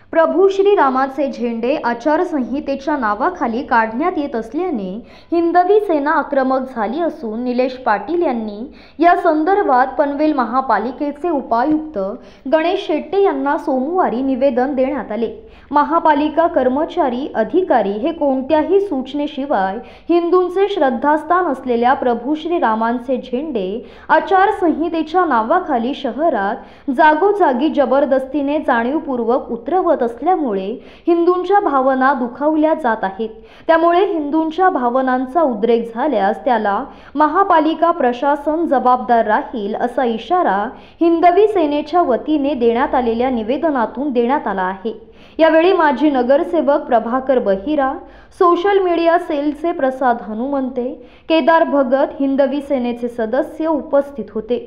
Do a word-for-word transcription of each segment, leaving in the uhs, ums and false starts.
प्रभू श्रीरामाचे झेंडे आचारसंहितेच्या नावाखाली काढण्यात येत असल्याने हिंदवी सेना आक्रमक झाली असून निलेश पाटील यांनी या संदर्भात पनवेल महापालिकेचे उपायुक्त गणेश शेट्टे यांना सोमवारी निवेदन देण्यात आले। महापालिका कर्मचारी अधिकारी हे कोणत्याही सूचनेशिवाय हिंदूंचे श्रद्धास्थान असलेल्या प्रभू श्रीरामांचे झेंडे आचारसंहितेच्या नावाखाली शहरात जागोजागी जबरदस्तीने जाणीवपूर्वक उतरवत असल्यामुळे हिंदूंच्या भावना दुखावल्या जात आहेत। त्यामुळे हिंदूंच्या भावनांचा उद्रेक झाल्यास त्याला महापालिका प्रशासन जबाबदार राहील असा इशारा हिंदवी सेनेच्या वतीने देण्यात आलेल्या निवेदनातून देण्यात आला आहे। यावेळी माजी नगरसेवक प्रभाकर बहिरा, सोशल मीडिया सेलचे प्रसाद हनुमंते, केदार भगत, हिंदवी सेनेचे सदस्य उपस्थित होते।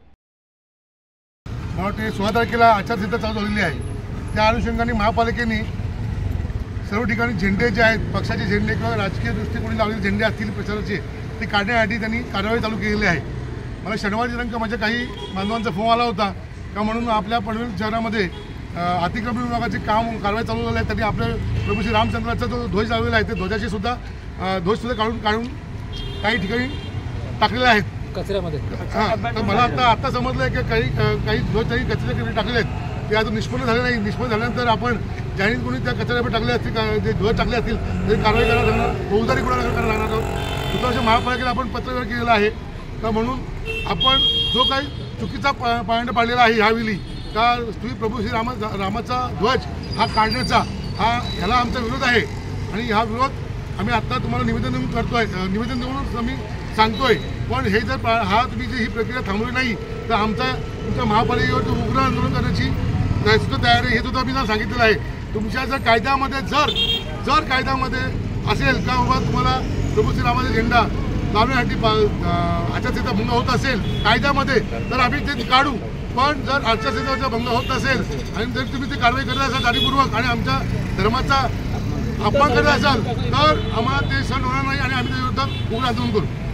सोळा तारखेला आचारसंहिता चालू झालेली आहे। त्या अनुषंगाने महापालिकेने सर्व ठिकाणी झेंडे जे आहेत, पक्षाचे झेंडे किंवा राजकीय दृष्टिकोनी लावलेले झेंडे असतील प्रचाराचे, ते काढण्यासाठी त्यांनी कारवाई चालू केलेली आहे। मला शनिवारी दिनांक माझ्या काही बांधवांचा फोन आला होता का म्हणून आपल्या पनवेल शहरामध्ये अतिक्रमण विभागाचे काम कारवाई चालू झाली आहे। त्यांनी आपल्या प्रभू श्री रामचंद्राचा जो ध्वज लावलेला आहे ते ध्वजाचे सुद्धा ध्वज सुद्धा काढून काढून काही ठिकाणी टाकलेले आहेत कचऱ्यामध्ये। हां, तर मला आता आता समजलं आहे की काही काही ध्वज काही कचऱ्याकडे टाकले आहेत, ते अजून निष्पन्न झाले नाही। निष्पन्न झाल्यानंतर आपण ज्यांनी कोणी त्या कचऱ्यामध्ये टाकले असतील, जे ध्वज टाकले असतील ते कारवाई करायला लागणार, फौजदारी गुन्हा दाखल करायला लागणार आहोत। दुसऱ्या महापालिकेला आपण पत्रव्यवहार केलेला आहे का म्हणून आपण जो काही चुकीचा पायंडा पाडलेला आहे ह्यावेळी का तुम्ही प्रभू श्री रामा रामाचा ध्वज हा काढण्याचा हा ह्याला आमचा विरोध आहे आणि हा विरोध आम्ही आत्ता तुम्हाला निवेदन देऊन करतोय, निवेदन देऊन आम्ही सांगतोय। पण हे जर हा तुम्ही जी ही प्रक्रिया थांबवली नाही तर आमचा तुमच्या महापालिकेवर उग्र आंदोलन करण्याची सुद्धा तयारी हे सुद्धा मी सांगितलेलं आहे। तुमच्या जर कायद्यामध्ये जर जर कायद्यामध्ये असेल का बाबा तुम्हाला प्रभू श्री रामाचा झेंडा लावण्यासाठी आचारसंहिता भंग होत असेल कायद्यामध्ये, तर आम्ही ते काढू। पण जर आचारसंहितेचा भंग होत असेल आणि जर तुम्ही ती कारवाई करत असाल जाणीवपूर्वक आणि आमच्या धर्माचा अपमान करत असाल तर आम्हाला ते सहन होणार नाही आणि आम्ही त्या विरोधात उग्र आंदोलन करू।